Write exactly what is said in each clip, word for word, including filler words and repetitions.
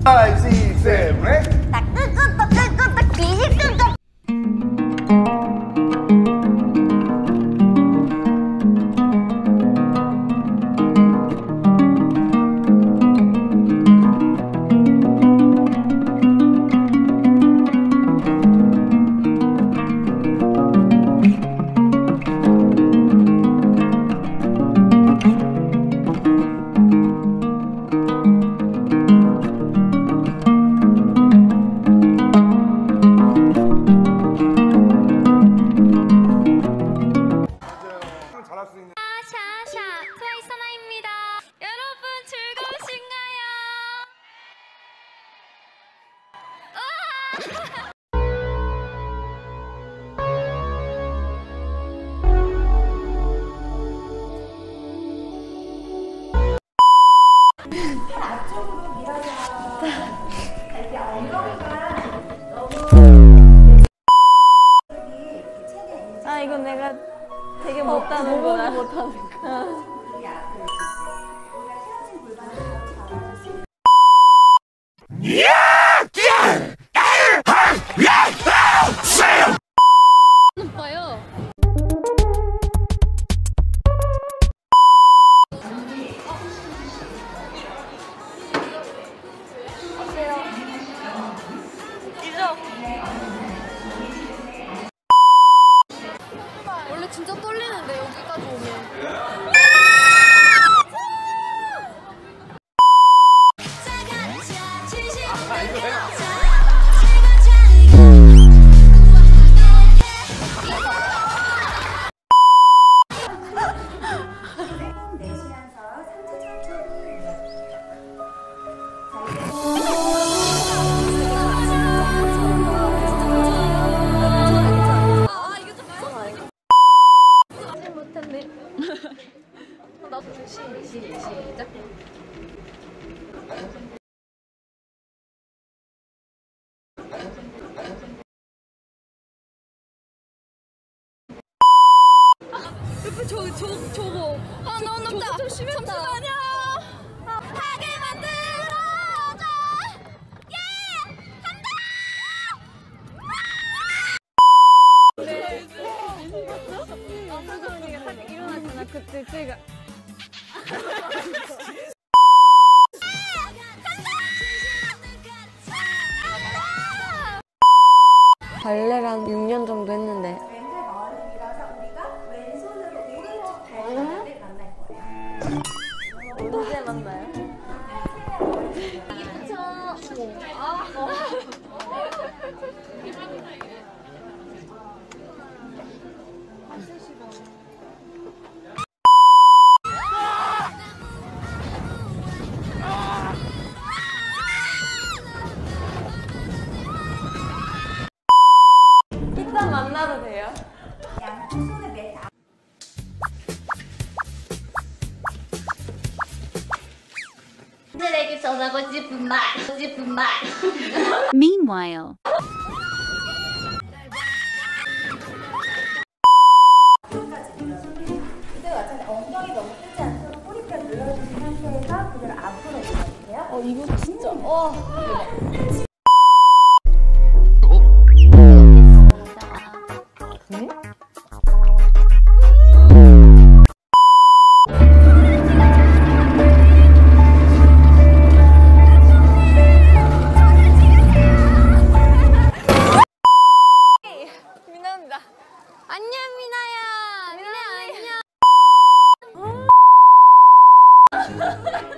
오, 육, 칠, 팔. 앞쪽으로 밀어서 이렇게 엉덩이가 너무 아 이건 내가 되게 어, 못하는구나. 못하는구나. 우리 앞으로 우리가 헤어진 골반을 잡아줄 수 있는 봐요. 원래 진짜 떨리는데 여기까지 오면. 나도 시, 시, 시작. 옆에 저, 저, 저거. 아, 너무 높다. 좀 심했다. 잠시만요. 하게 만들어줘. 예! 간다! 네. 아, 그거 언니가 딱 일어났잖아. 그때 제가. 발레를 한 육 년 정도 했는데 왼팔 머리를 밀어서 우리가 왼손으로 오른쪽 발바닥을 만날 거예요. 언제 만나요? 이게 붙여. 아, 이따 만나도 돼요? 양쪽 손을 매 다. 들에게 전하고 싶은 말, 싶은 말. Meanwhile. 앞으로까지 밀어줄게요. 그때 마찬가지 엉덩이 너무 뜨지 않도록 꼬리뼈 눌러주신 상태에서 그대로 앞으로 밀어주세요. 어, 이거 진짜. 와. 네? 미나입니다. 안녕 미나야. 미나 안녕.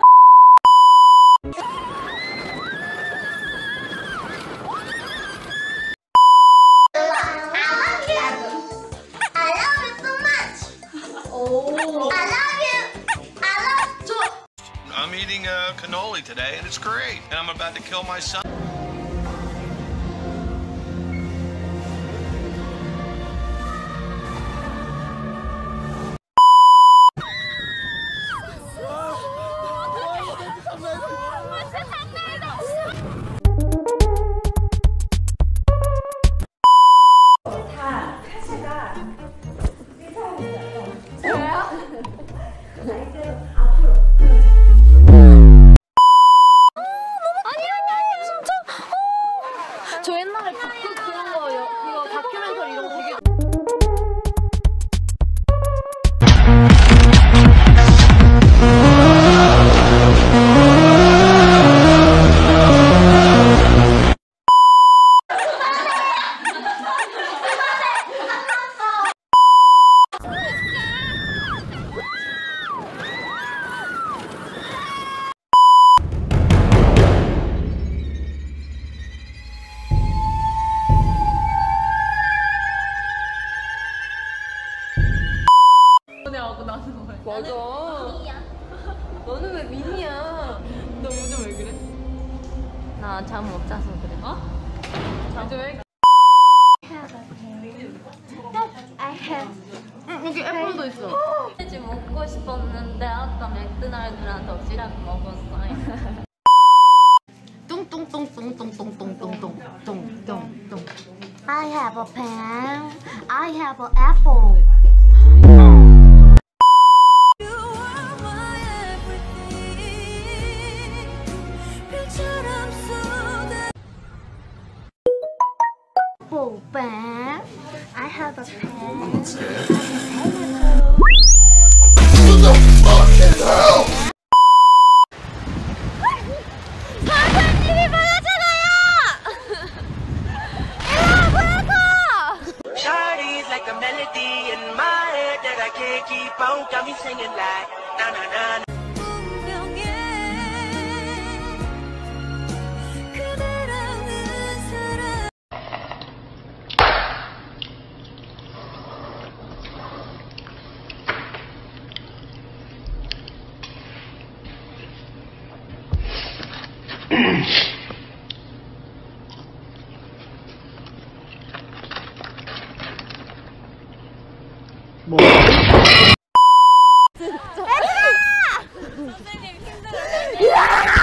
I'm eating a cannoli today, and it's great. And I'm about to kill my son. 다 카드가 이상합니다. 저요? 앞으로. 아니 아니 아니. 나 잠 못 자서 그래. 어? 잠 왜? I have. 응, 여기 애플도 있어. 지 먹고 싶었는데 아까 맥도날드랑 도시락 먹었어요. 뚱뚱뚱뚱뚱뚱뚱뚱뚱뚱뚱. I have a pen. I have an apple. pen. I have a pen. 선생님이 말하잖아요. Shawty's like a melody in my head that I can't keep on. Got me singing like na na na. na. 뭐? 선생님 힘들어요.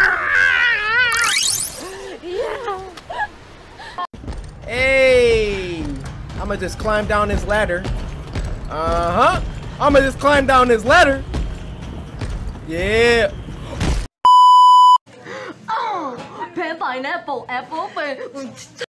Hey, I'ma just climb down this ladder. Uh huh. I'ma just climb down this ladder. Yeah. 배 파인애플 애플 배.